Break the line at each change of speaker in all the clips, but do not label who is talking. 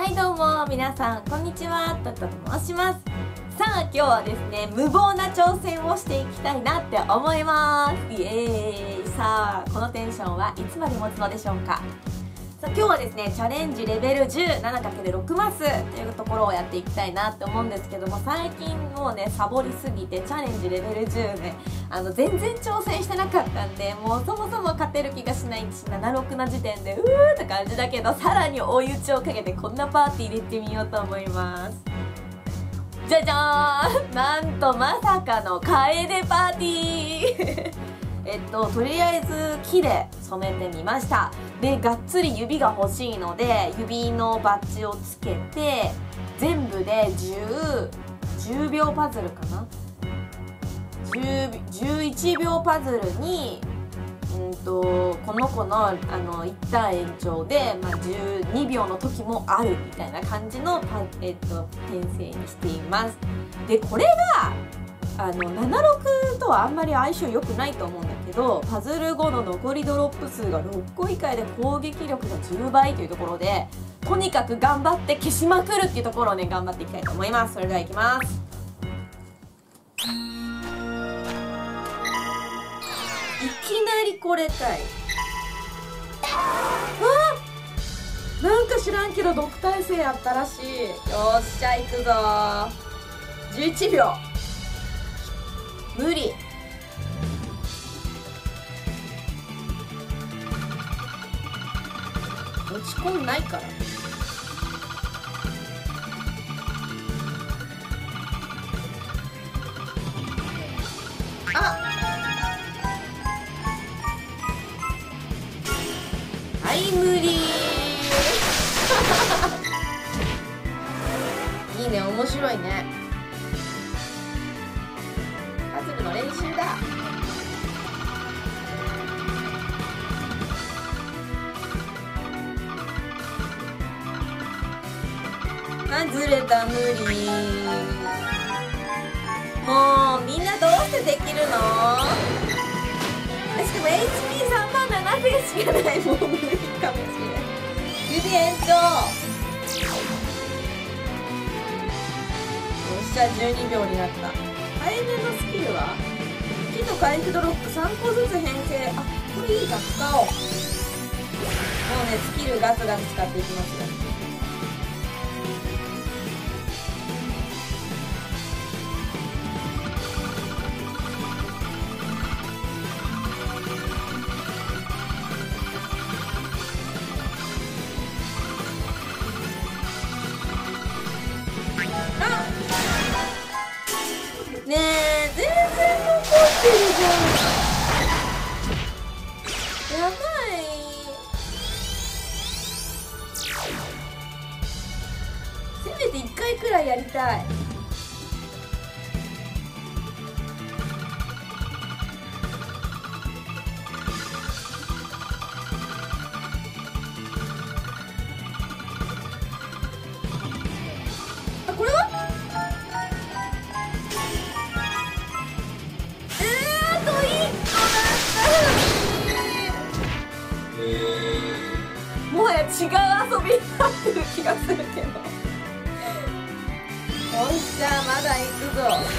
はいどうも皆さんこんにちは、トットと申します。さあ今日はですね、無謀な挑戦をしていきたいなって思います。イエーイ。さあこのテンションはいつまで持つのでしょうか。さあ今日はですね、チャレンジレベル 17×6 マスというところをやっていきたいなって思うんですけども、最近もうねサボりすぎてチャレンジレベル10ね全然挑戦してなかったんで、もうそもそも勝てる気がしないし、76な時点でうーって感じだけど、さらに追い打ちをかけてこんなパーティーで行ってみようと思います。じゃじゃーん、なんとまさかのカエデパーティーとりあえず木で染めてみました。でがっつり指が欲しいので指のバッジをつけて、全部で10秒パズルかな、11秒パズルにこの子の一旦延長で、12秒の時もあるみたいな感じの編成にしています。でこれが76とはあんまり相性良くないと思うんだけど、パズル後の残りドロップ数が6個以下で攻撃力が10倍というところで、とにかく頑張って消しまくるっていうところをね頑張っていきたいと思います。それではいきます。いきなりこれかい。なんか知らんけど毒耐性やったらしい。よっしゃ行くぞー。11秒無理。落ち込んないから。はい無理いいね、面白いね。パズルの練習だ。ずれた、無理。もうみんなどうしてできるの？しかも HP3 万7点しかない。もう無理かもしれない。指延長。よっしゃ12秒になった。背面のスキルは木と回復ドロップ3個ずつ編成。あ、これいいか、使おう。もうねスキルガツガツ使っていきますよ。ねえ、全然残ってるじゃん。やばい。せめて1回くらいやりたい。あ、これはもはや違う遊びになってる気がするけど。よっしゃ、まだ行くぞ。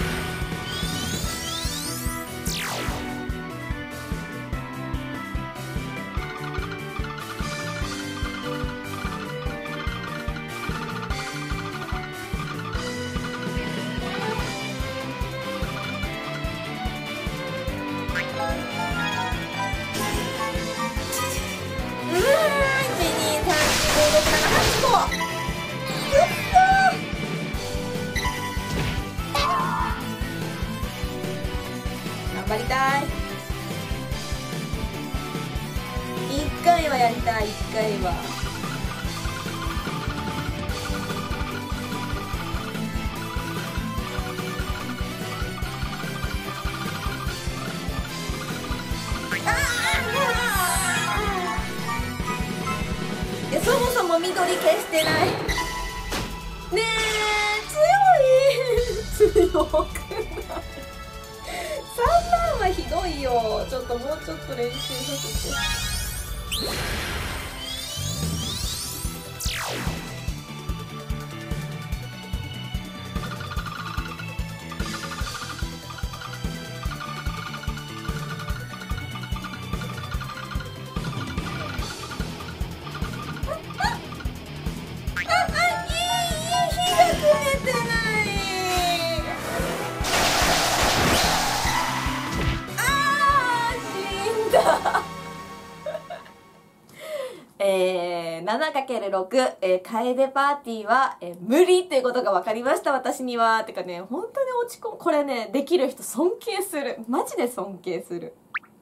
頑張りたい。1回はやりたい。1回はそもそも緑消してない。ねえ強い。強くない。3万はひどいよ。ちょっともうちょっと練習させて。 7×6、楓パーティーは、無理っていうことが分かりました、私には。てかね、本当に落ち込む。これね、できる人尊敬する。マジで尊敬する。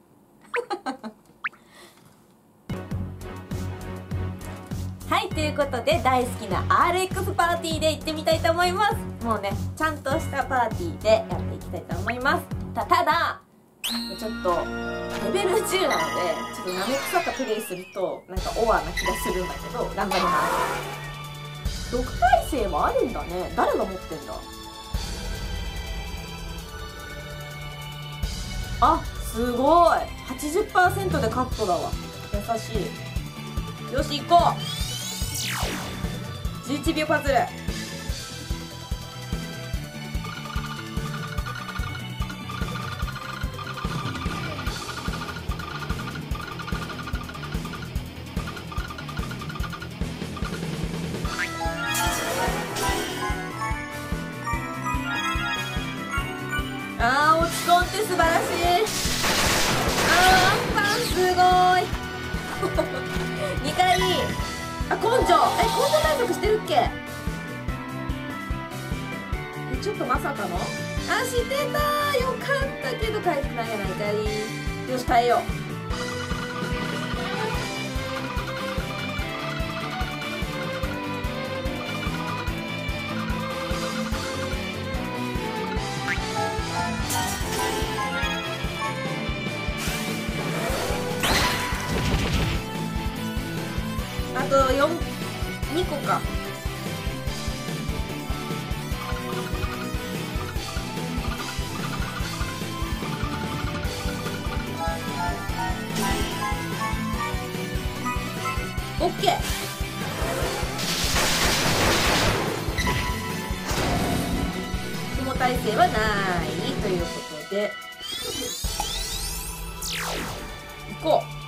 はい、ということで大好きな RX パーティーで行ってみたいと思います。もうね、ちゃんとしたパーティーでやっていきたいと思います。ただちょっとレベル10なので、ちょっとなめくさかプレイするとなんかオアな気がするんだけど、頑張ります。6耐性もあるんだね。誰が持ってんだ。あ、すごい 80% でカットだわ。優しい。よし、行こう。11秒パズル。あー、落ち込んって素晴らしい。あー、パンすごい。2回。あ、根性。根性対策してるっけ。ちょっとまさかの。あ、してた。よかったけど回復なんやないかい。よし、変えよう。あと2個か。オッケー。雲耐性はないということで行こう。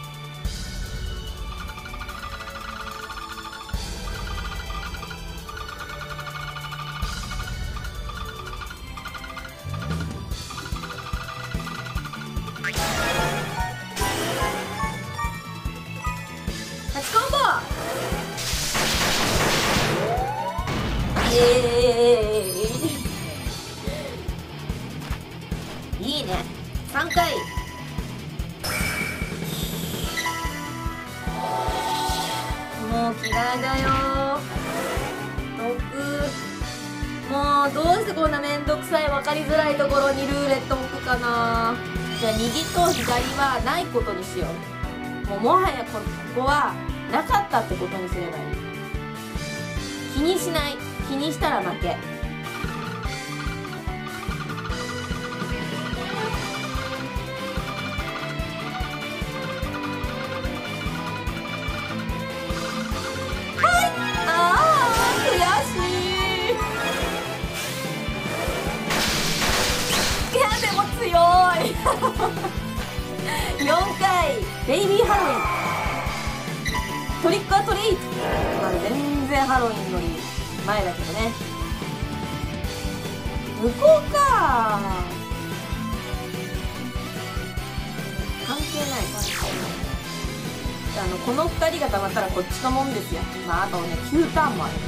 いいね。3回。もう嫌いだよ。もうどうしてこんなめんどくさい分かりづらいところにルーレット置くかな。じゃあ右と左はないことにしよう。もはやここはなかったってことにすればいい。気にしない。気にしたら負け。4回ベイビーハロウィントリックアトリート、まあ、全然ハロウィンの前だけどね。向こうか。関係ないこの2人がたまったらこっちのもんですよ。まああとね9ターンもある。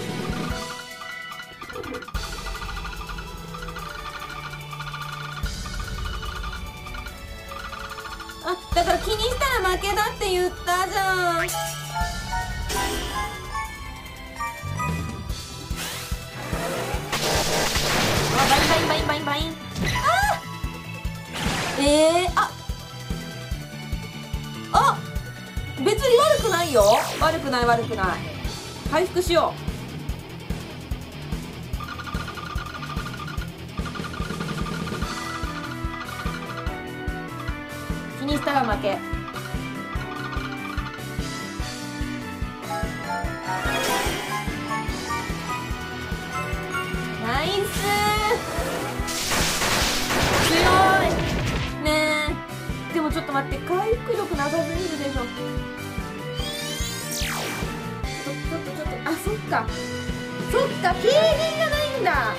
だから気にしたら負けだって言ったじゃん。バインバインバインバインバイン。あ別に悪くないよ。悪くない悪くない。回復しよう。気にしたら負け。ナイス。強いねえ。でもちょっと待って、回復力なさすぎるでしょ。ちょっとあ、そっか軽減がないんだ。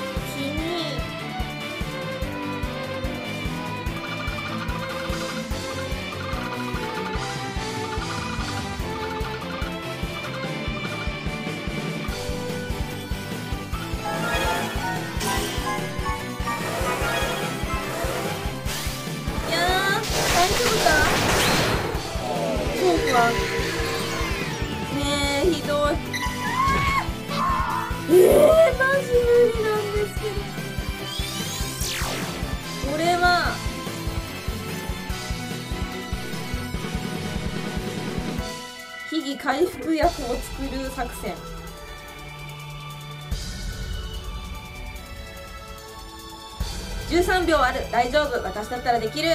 回復薬を作る作戦。13秒ある。大丈夫。私だったらできる。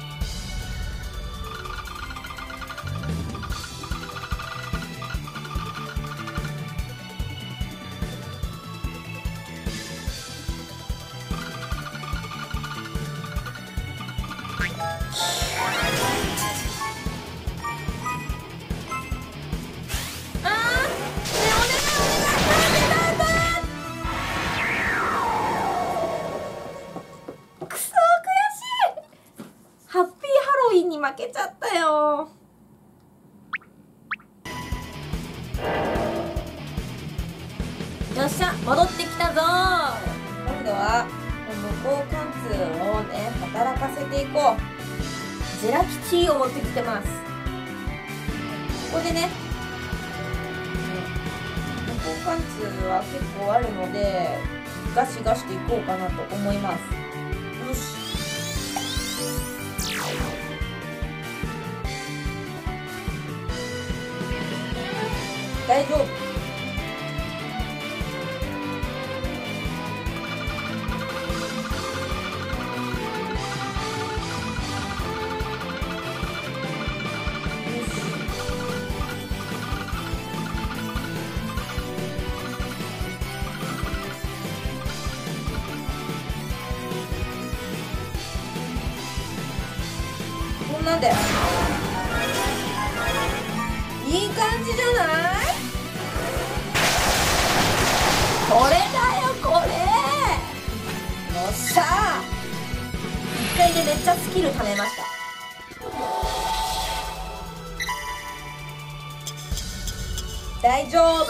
負けちゃったよ。よっしゃ、戻ってきたぞ。今度は無効貫通をね働かせていこう。ジェラ吉を持ってきてます。ここでね無効貫通は結構あるのでガシガシといこうかなと思います。よし、大丈夫。こんなんでいい感じじゃない？これだよこれ。よっしゃー、1回でめっちゃスキル貯めました。大丈夫。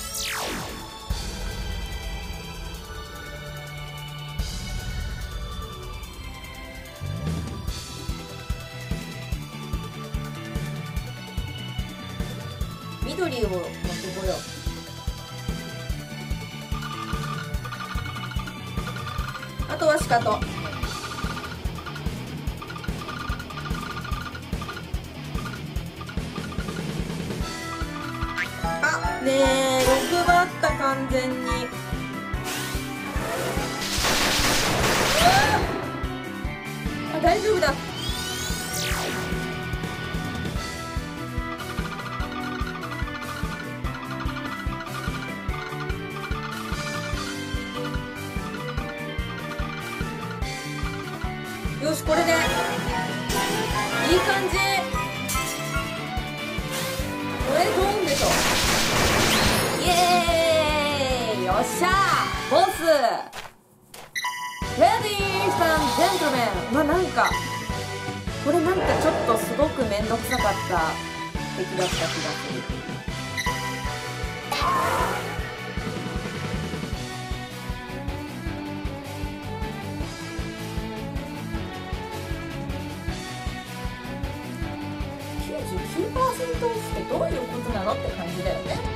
緑を持ってこよう。あとはシカト。あ、ねえ欲張った完全に。あ、大丈夫だ。よし、これでいい感じ。これドーンでしょ。イエーイ、よっしゃー、ボスレディースアンジェントルメン。まあなんかこれなんかちょっとすごくめんどくさかった敵だった気がする。99% オフってどういうことなのって感じだよね。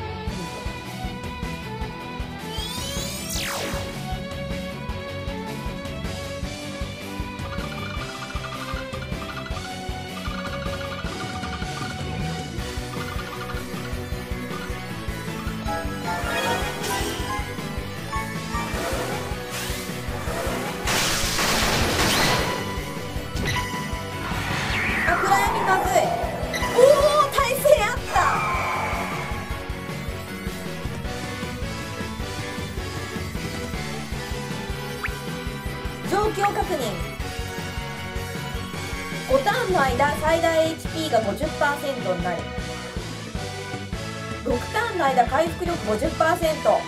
状況確認。5ターンの間最大 HP が 50% になる。6ターンの間回復力 50%。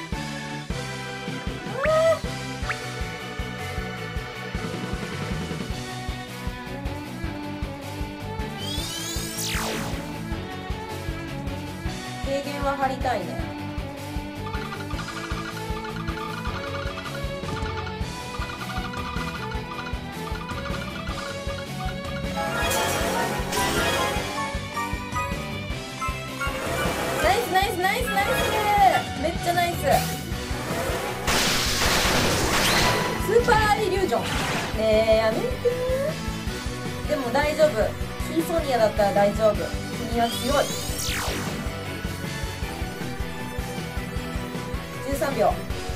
軽減は張りたいね。ナイスナイスナイス、めっちゃナイス。スーパーイリュージョンねえ、やめて。でも大丈夫、キーソニアだったら大丈夫。君は強い。 13秒。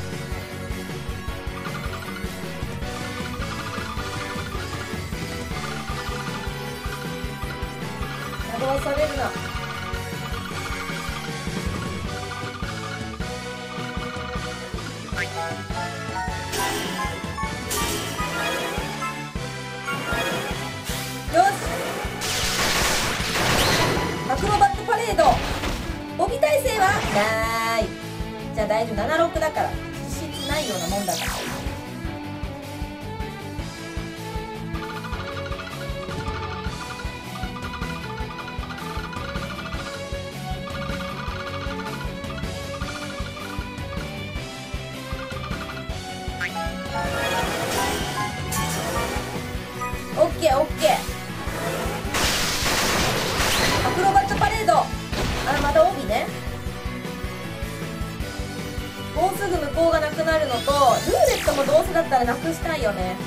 惑わされるな。よし、アクロバットパレード。帯耐性はない。じゃあ大丈夫、76だから実質ないようなもんだから。オッケーオッケー。アクロバットパレード。また帯ね。もうすぐ向こうがなくなるのと、ルーレットもどうせだったらなくしたいよね。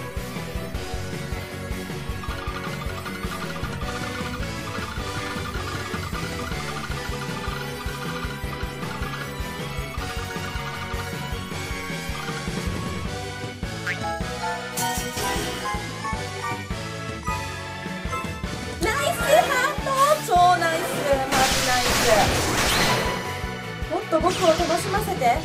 もっと僕を楽しませて。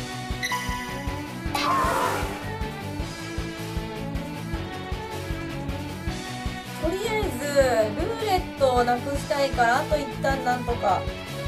とりあえずルーレットをなくしたいから、あと一旦なんとか。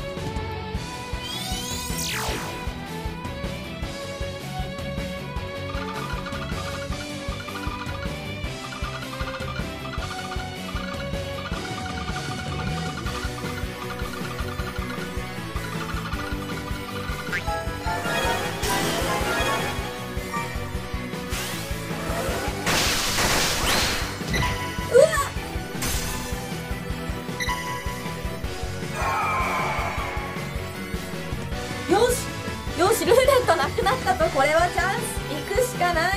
よし、ルーレットなくなったと。これはチャンス、行くしかない。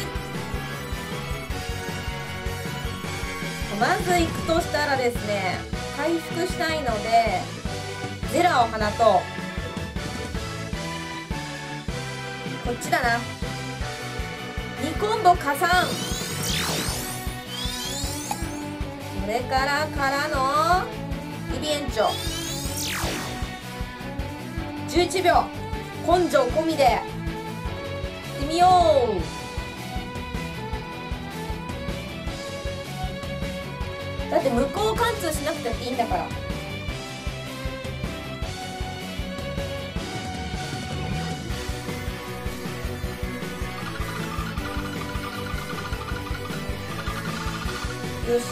まず行くとしたらですね、回復したいのでゼラを放とう。こっちだな。2コンボ加算。それからの指延長11秒。根性込みで行ってみよう。だって向こう貫通しなくていいんだから。よし、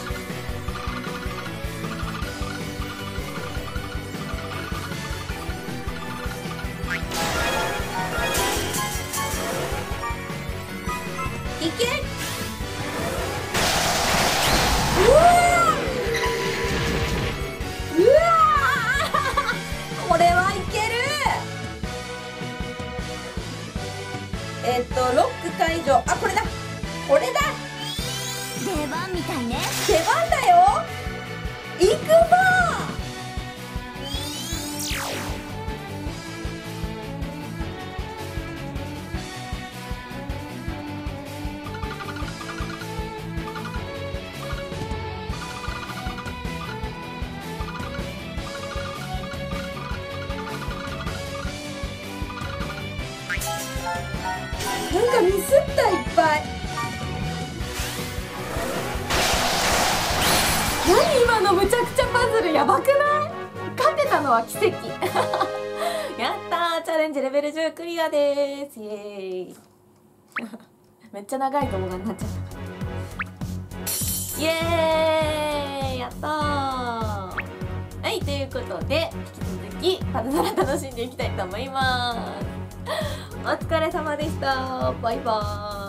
いけ。うわーこれはいける。ロック解除。これだ、これだ。
出番みたいね。
出番だよ。行くぞ。なんかミスった、いっぱい。何今のむちゃくちゃパズル、やばくない？勝てたのは奇跡やったー、チャレンジレベル10クリアです。イエーイめっちゃ長い動画になっちゃった。イエーイ、やったー。はい、ということで引き続きパズドラ楽しんでいきたいと思います。お疲れ様でした。バイバーイ。